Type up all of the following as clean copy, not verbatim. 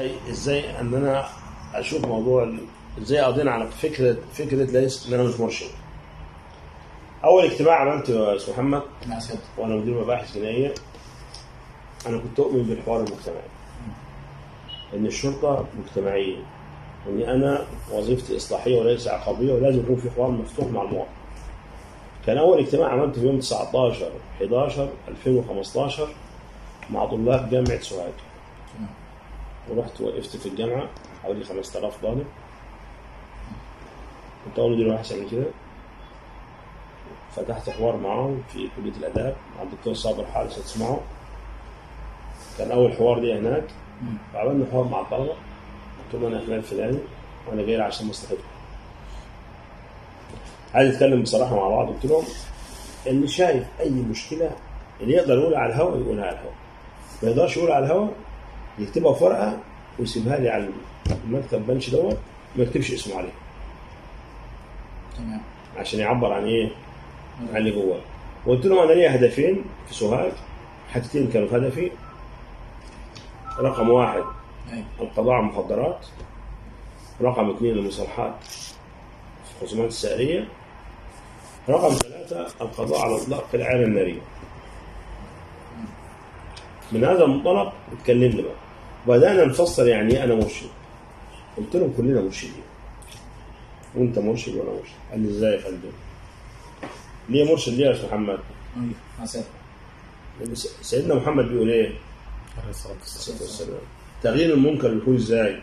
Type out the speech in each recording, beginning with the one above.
ازاي ان انا اشوف موضوع ازاي قضينا على فكره ليس ان انا مش مرشد. اول اجتماع عملته يا استاذ محمد وانا مدير مباحث جنائيه، انا كنت اؤمن بالحوار المجتمعي، ان الشرطه مجتمعيه، واني انا وظيفتي اصلاحيه وليس عقابيه، ولازم يكون في حوار مفتوح مع المواطن. كان اول اجتماع عملته في يوم 19/11/2015 مع طلاب جامعه سوهاج، ورحت وقفت في الجامعه حوالي 5000 طالب، كنت اول مدير مباحث من كده. فتحت حوار معهم في كليه الاداب مع الدكتور صابر حارس، تسمعه. كان اول حوار لي هناك، فعملنا حوار مع الطلبه، قلت لهم انا فلان الفلاني وانا جاي عشان مصلحتكم، عايز اتكلم بصراحه مع بعض. قلت لهم اللي شايف اي مشكله اللي يقدر يقولها على الهواء يقولها على الهواء، ما يقدرش يقولها على الهواء يكتبها في ورقه ويسيبها لي على المكتب بنش دوت، ما يكتبش اسمه عليه. تمام. عشان يعبر عن ايه؟ عن اللي جواه. وقلت لهم انا ليا هدفين في سوهاج، حاجتين كانوا في هدفي. رقم 1 القضاء على المخدرات، رقم 2 المصالحات في الخصومات السعريه، رقم 3 القضاء على اطلاق العيال الناريه. من هذا المنطلق اتكلمنا بقى، وبدانا نفسر يعني ايه انا مرشد. قلت لهم كلنا مرشدين، وانت مرشد وانا مرشد. قال لي ازاي يا فندم؟ ليه مرشد؟ ليه يا استاذ محمد؟ سيدنا محمد بيقول ايه؟ عليه الصلاه والسلام تغيير المنكر بيكون ازاي؟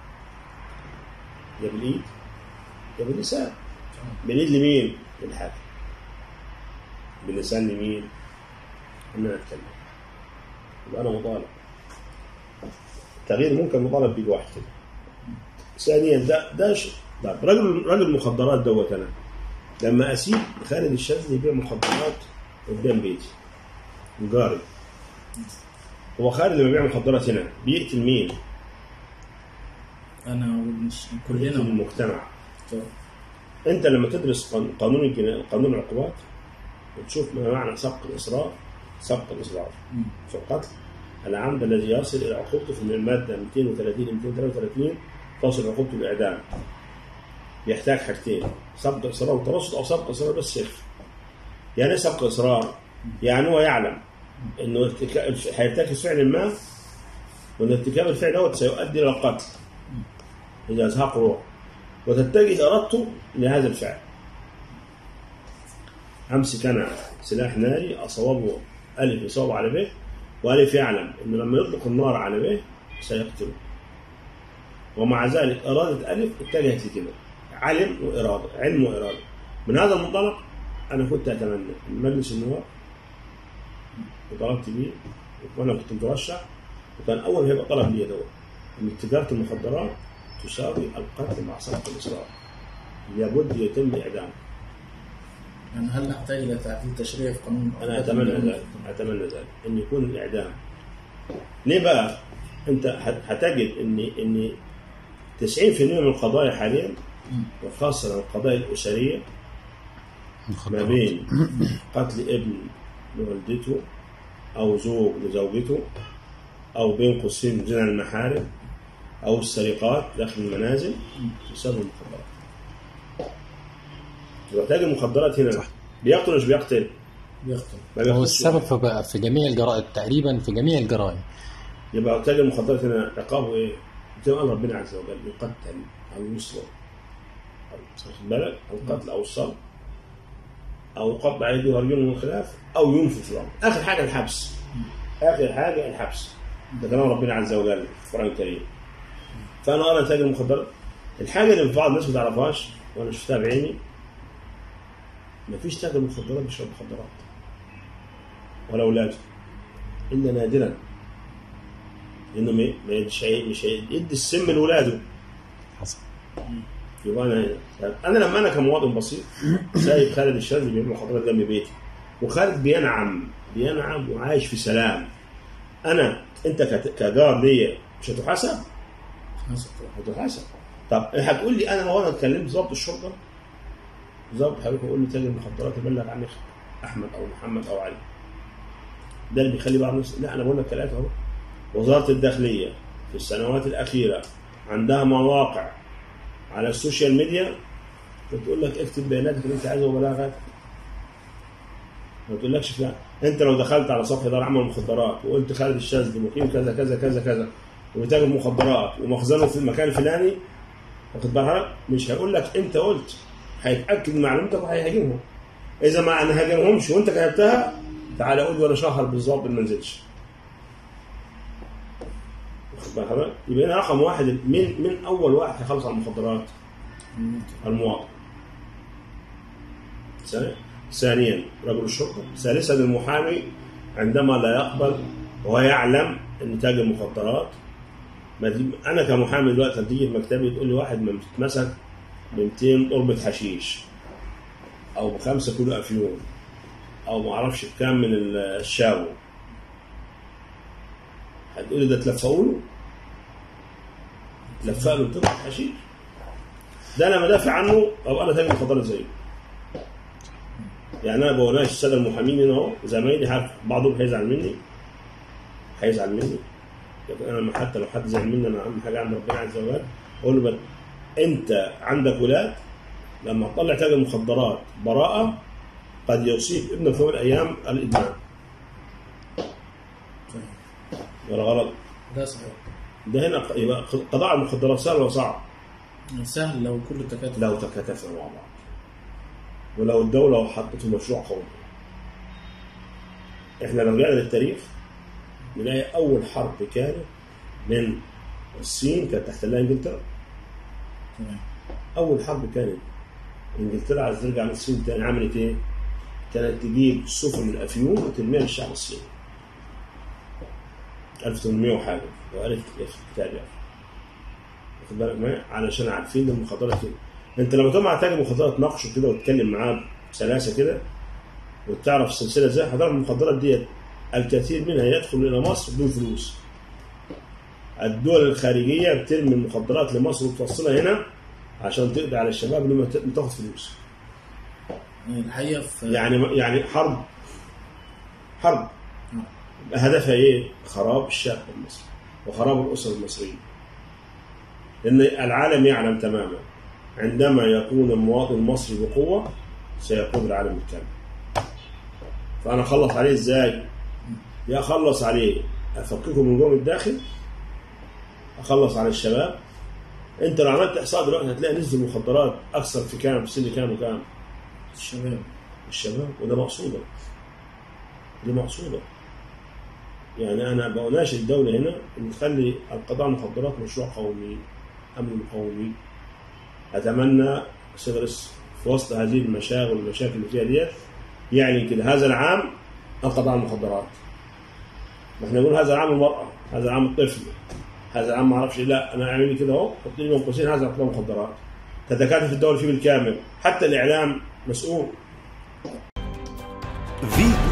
يا بالايد يا باللسان. بالايد لمين؟ للحاكم. باللسان لمين؟ ان انا اتكلم، يبقى انا مطالب. تغيير المنكر مطالب بيد واحد كده. ثانيا ده راجل مخدرات دوت، انا لما اسيب خالد الشاذلي يبيع مخدرات قدام بيتي جاري، هو خالد لما بيبيع مخدرات هنا بيقتل مين؟ انا مش كلنا المجتمع. انت لما تدرس قانون العقوبات وتشوف ما معنى سبق الاصرار في القتل العمد الذي يصل الى عقوبته في الماده 230 233 تصل عقوبته الاعدام. يحتاج حاجتين: سبق اصرار وترصد، او سبق اصرار بس يكفي. يعني سبق اصرار يعني هو يعلم انه هيرتكب فعل ما، وان ارتكاب الفعل دوت سيؤدي الى القتل اذا ازهق روح، وتتجه ارادته لهذا الفعل. امسك انا سلاح ناري اصوبه الف يصوب على ب، والف يعلم انه لما يطلق النار على ب سيقتله، ومع ذلك اراده الف اتجهت لكده، علم واراده. من هذا المنطلق انا كنت اتمنى مجلس النواب وطلبت بيه، وانا كنت مترشح، وكان اول هيبقى طلب لي دوت ان تجاره المخدرات تساوي القتل مع سبق الاصرار، لابد يتم اعدامه. يعني هل نحتاج الى تعديل تشريعي في قانون؟ انا اتمنى ذلك ان يكون الاعدام. ليه بقى؟ انت هتجد ان 90% من القضايا حاليا، وخاصه القضايا الاسريه، ما بين قتل ابن لوالدته او زوج لزوجته، او بين قوسين زنا المحارم، او السرقات داخل المنازل، بسبب المخدرات. يحتاج المخدرات هنا بيقتل مش بيقتل؟ هو السبب في جميع الجرائم تقريبا، في جميع الجرائم. يبقى يحتاج المخدرات هنا عقابه ايه؟ زي ما قال ربنا عز وجل: يقتل او يسلم، واخد بالك؟ او قتل او الصلب، او يقطع ايديه وارجله من خلاف، او ينفذ في الارض. اخر حاجه الحبس. ده كلام ربنا عز وجل في القران الكريم. فانا ارى تاجر المخدرات الحاجه اللي بعض الناس ما تعرفهاش وانا شفتها بعيني، مفيش تاجر مخدرات بيشرب مخدرات ولا اولاده الا نادرا، لانه مش هيدي السم لاولاده. حصل. يبقى انا لما انا كمواطن بسيط سايب خالد الشاذلي بيبيع مخدرات جنب بيتي، وخالد بينعم وعايش في سلام، انت كجار ليا مش هتحاسب؟ هتحاسب. طب هتقول لي انا وانا اتكلمت ضابط الشرطه، ضابط حضرتك يقول لي تاجر المخدرات يبلغ عني احمد او محمد او علي، ده اللي بيخلي بعض الناس. لا، انا بقول لك ثلاثه اهو: وزاره الداخليه، في السنوات الأخيرة عندها مواقع على السوشيال ميديا بتقول لك اكتب بياناتك اللي انت عايزها وبلاغاتك. ما بتقولكش فلان. انت لو دخلت على صفحه اداره عامه للمخدرات وقلت خالد الشاذلي مقيم كذا كذا كذا كذا وبيتاجر مخدرات ومخزنه في المكان الفلاني، واخد بالك؟ مش هيقول لك انت قلت، هيتاكد من معلومتك وهيهاجمهم. اذا ما انا هاجمهمش وانت كتبتها تعالى قول لي وانا شهر بالظبط ما نزلش. واخد بالك؟ يبقى هنا رقم واحد، من اول واحد هيخلص على المخدرات؟ المواطن. ثانيا رجل الشرطه. ثالثا المحامي عندما لا يقبل ويعلم ان تاجر مخدرات. انا كمحامي دلوقتي تيجي في مكتبي تقول لي واحد متمسك ب 200 قربة حشيش او ب5 كيلو افيون او ما اعرفش بكام من الشاو، هتقول لي ده تلفقوا له؟ تلفق له بتطلع حشيش؟ ده انا بدافع عنه او انا تاجر مخدرات زيه. يعني انا بوناش الساده المحامين هنا اهو زمايلي، عارف بعضهم هيزعل مني لكن انا حتى لو حد زعل مني انا اهم حاجه عند ربنا عز وجل اقول له انت عندك ولاد لما تطلع تاجر مخدرات براءه قد يصيب ابنك في يوم من الايام الادمان. ولا غلط؟ ده صحيح. ده هنا يبقى قضاء المخدرات سهل ولا صعب؟ سهل لو كل التكاتف لو تكاتفنا مع بعض، ولو الدولة حطته مشروع قومي. احنا لو رجعنا للتاريخ نلاقي أول حرب كانت من الصين كانت تحتلها إنجلترا. أول حرب كانت إنجلترا عايزة ترجع من الصين تاني، عملت إيه؟ كانت تجيب سفن الأفيون وترميها للشعب الصيني. 1800 وحاجة لو قريت في الكتاب يعني. واخد بالك معايا؟ علشان عارفين المخدرات كده. انت لما تقعد مع تاجر مخدرات تناقشه كده وتتكلم معاه بسلاسه كده وتعرف السلسله ازاي، هتعرف المخدرات ديت الكثير منها يدخل الى مصر بدون فلوس. الدول الخارجيه بترمي المخدرات لمصر وتوصلها هنا عشان تقضي على الشباب اللي ما تاخد فلوس. الحقيقه في يعني حرب هدفها ايه؟ خراب الشعب المصري وخراب الاسر المصريه. لان العالم يعلم تماما عندما يكون المواطن المصري بقوة سيقود العالم بالكامل. فأنا أخلص عليه إزاي؟ يا أخلص عليه أفككه من جوه الداخل، أخلص على الشباب. أنت لو عملت إحصاء دلوقتي هتلاقي نسبة المخدرات أكثر في كام؟ في سن كام وكام؟ الشباب. وده مقصودة. دي مقصودة. يعني أنا بأناشد الدولة هنا إن تخلي القضاء على المخدرات مشروع قومي، أمن قومي. أتمنى سيدرس في وسط هذه المشاغل والمشاكل اللي فيها ديت يعني كده هذا العام القضاء على المخدرات. احنا نقول هذا العام المرأة، هذا العام الطفل، هذا العام ما اعرفش. لا انا اعمل لي كده اهو، حط لي بين قوسين هذا قضاء المخدرات. تتكاتف الدول فيه بالكامل، حتى الاعلام مسؤول.